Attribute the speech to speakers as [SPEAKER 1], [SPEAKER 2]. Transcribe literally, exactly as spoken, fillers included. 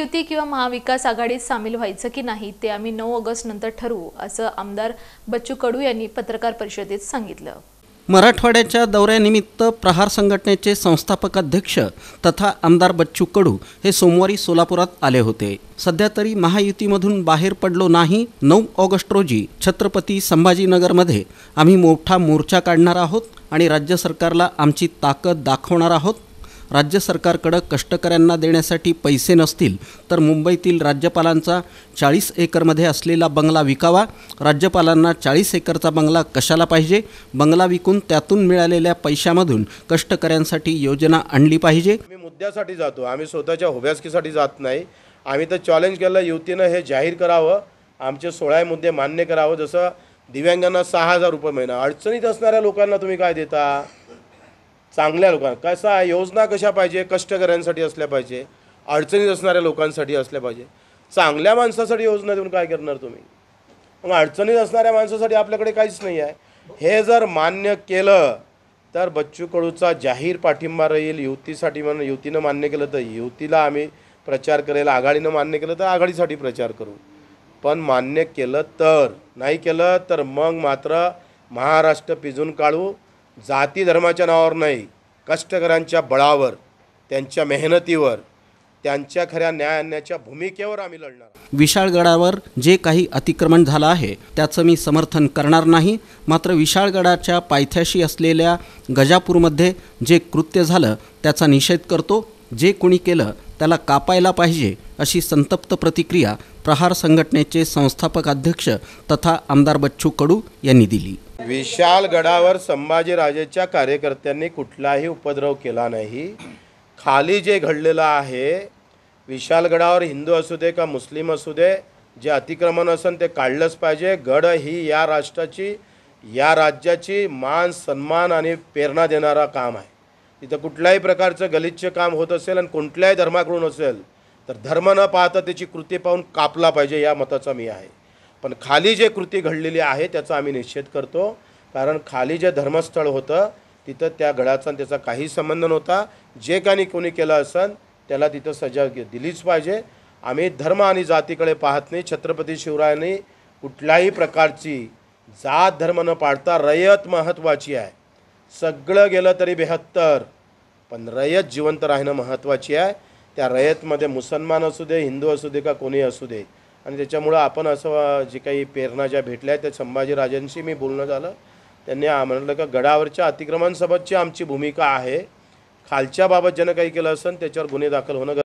[SPEAKER 1] महायुती किंवा महाविकास आघाडीत सामील व्हायचं की नाही ते आम्ही नऊ ऑगस्ट नंतर ठरवू, असं आमदार बच्चू कडू यांनी पत्रकार परिषदेत सांगितलं।
[SPEAKER 2] मराठवाड्याच्या दौऱ्यानिमित्त प्रहार संघटनेचे संस्थापक अध्यक्ष तथा आमदार बच्चू कडू हे सोमवारी सोलापुरात आले होते। सध्या तरी महायुतीमधून बाहेर पडलो नाही। नऊ ऑगस्ट रोजी छत्रपती संभाजीनगरमध्ये आम्ही मोठा मोर्चा काढणार आहोत आणि राज्य सरकारला आमची ताकद दाखवणार आहोत। राज्य सरकारकडे कष्टकऱ्यांना देण्यासाठी पैसे नसतील तर मुंबईतील राज्यपालांचा चाळीस एकरमध्ये असलेला बंगला विकावा। राज्यपालांना चाळीस एकरचा बंगला कशाला पाहिजे? बंगला विकून त्यातून मिळालेल्या पैशामधून कष्टकऱ्यांसाठी योजना आणली पाहिजे।
[SPEAKER 3] आम्ही मुद्द्यासाठी जातो, आम्ही स्वतःच्या हुब्यासकीसाठी जात नाही। आम्ही तर चॅलेंज केलं युतीनं हे जाहीर करावं, आमचे सोळा मुद्दे मान्य करावं। जसं दिव्यांगांना सहा हजार रुपये महिना, अडचणीत असणाऱ्या लोकांना तुम्ही काय देता? चांगल्या लोकांना कसा योजना कशा पाहिजे? कष्टकऱ्यांसाठी असल्या पाहिजे, अडचणीत असणाऱ्या लोकांसाठी असल्या पाहिजे। चांगल्या माणसासाठी योजना देऊन काय करणार तुम्ही? मग अडचणीत असणाऱ्या माणसासाठी आपल्याकडे काहीच नाही आहे। हे जर मान्य केलं तर बच्चू कडूचा जाहीर पाठिंबा राहील युतीसाठी। म्हणून युतीनं मान्य केलं तर युतीला आम्ही प्रचार करेल, आघाडीनं मान्य केलं तर आघाडीसाठी प्रचार करू। पण मान्य केलं तर, नाही केलं तर मग मात्र महाराष्ट्र पिजून काढू। जाती धर्माच्या नावावर नाही, कष्टकऱ्यांच्या बळावर, त्यांच्या मेहनतीवर, त्यांच्या खऱ्या न्याय आणण्याच्या भूमिकेवर आम्ही लढणार।
[SPEAKER 2] विशाळगडावर जे काही अतिक्रमण झालं आहे त्याचं मी समर्थन करणार नाही। मात्र विशाळगडाच्या पायथ्याशी असलेल्या गजापूरमध्ये जे कृत्य झालं त्याचा निषेध करतो। जे कोणी केलं त्याला कापायला पाहिजे, अशी संतप्त प्रतिक्रिया प्रहार संघटनेचे संस्थापक अध्यक्ष तथा आमदार बच्चू कडू यांनी दिली।
[SPEAKER 3] विशाळगडावर संभाजीराजेच्या कार्यकर्त्यांनी कुठलाही उपद्रव केला नाही। खाली जे घडलेलं आहे, विशाळगडावर हिंदू असू दे का मुस्लिम असू दे, जे अतिक्रमण असेल ते काढलंच पाहिजे। गड ही या राष्ट्राची, या राज्याची मान सन्मान आणि प्रेरणा देणारा काम आहे। तिथं कुठल्याही प्रकारचं गलिच्छ काम होत असेल आणि कोणत्याही धर्माकडून असेल तर धर्म न पाहता त्याची कृती पाहून कापला पाहिजे, या मताचा मी आहे। पण खाली जे कृती घडलेली आहे त्याचा आम्ही निषेध करतो, कारण खाली जे धर्मस्थळ होतं तिथं त्या गडाचा त्याचा काही संबंध नव्हता। जे काही कोणी केलं असेल त्याला तिथं सजा दिलीच पाहिजे। आम्ही धर्म आणि जातीकडे पाहत नाही। छत्रपती शिवरायांनी कुठल्याही प्रकारची जात धर्म न पाळता रयत महत्त्वाची आहे। सगळं गेलं तरी बेहत्तर, पण रयत जिवंत राहणं महत्त्वाची आहे। त्या रयतमध्ये मुसलमान असू दे, हिंदू असू दे का कोणी असू दे। आणि त्याच्यामुळं आपण असं जे काही प्रेरणा ज्या भेटल्या त्या संभाजीराजांशी मी बोलणं झालं, त्यांनी म्हटलं का गडावरच्या अतिक्रमणासोबतची आमची भूमिका आहे। खालच्या बाबत ज्यानं काही केलं असेल त्याच्यावर गुन्हे दाखल होणं